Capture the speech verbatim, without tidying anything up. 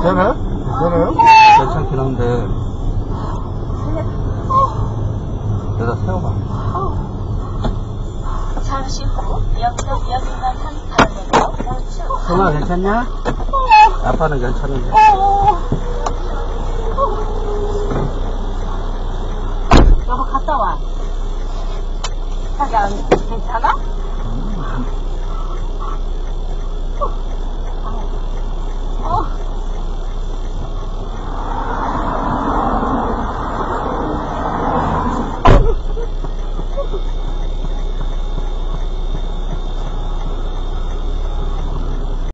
괜찮아요? 괜찮아요? 괜찮긴 한데 여기다 세워봐. 잠시 후 영덕역에만 한 방면으로 우측. 성아 괜찮냐? 아빠는 괜찮은데. 여보 갔다 와. 자기 안 괜찮아?